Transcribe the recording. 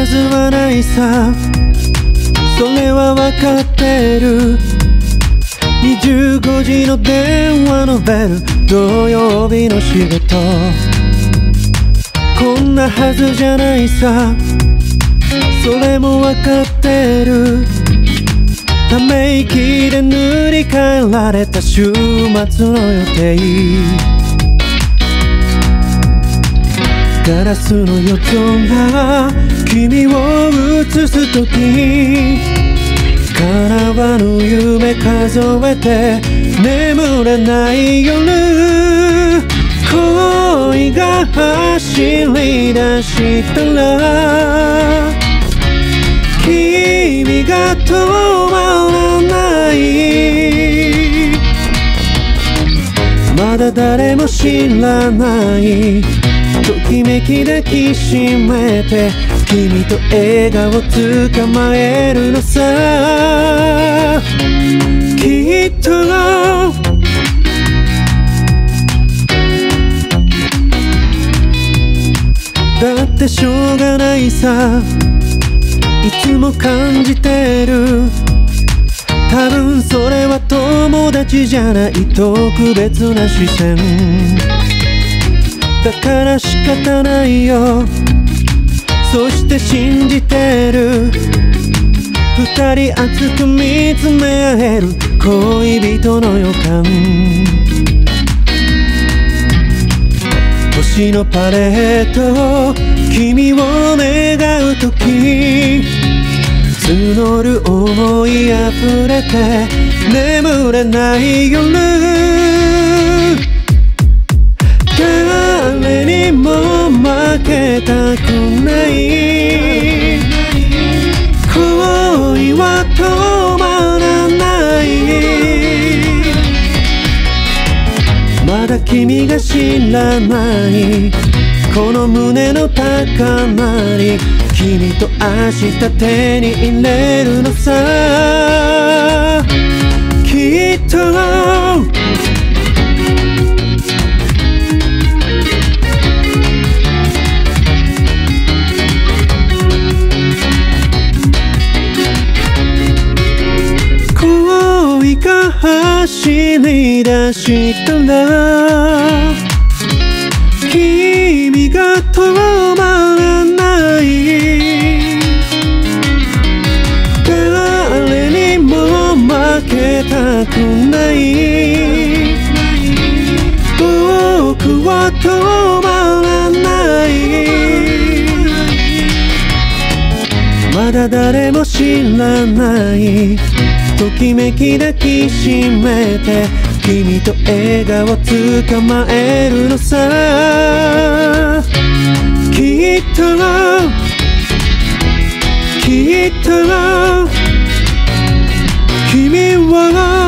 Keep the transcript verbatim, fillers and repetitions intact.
はずはないさ、それはわかってる。にじゅうごじの電話のベル、土曜日の仕事、こんなはずじゃないさ、それもわかってる。ため息で塗り替えられた週末の予定、ガラスの夜空、君を映すとき、叶わぬ夢数えて眠れない夜、恋が走り出したら君が止まらない、まだ誰も知らないときめき抱きしめて、君と笑顔捕まえるのさ。きっとだってしょうがないさ、いつも感じてる。多分それは友達じゃない特別な視線だから仕方ないよ。そして信じてる、二人熱く見つめ合える恋人の予感。星のパレード、君を願うとき、募る思いあふれて眠れない夜、誰にも負けたくない、恋は止まらない、まだ君が知らないこの胸の高鳴り、君と明日手に入れるのさ。きっと恋が走り出したら君が止まらない、誰にも負けたくない、僕は止まらない、まだ誰も知らないときめき抱きしめて、君と笑顔捕まえるのさ。きっときっと君は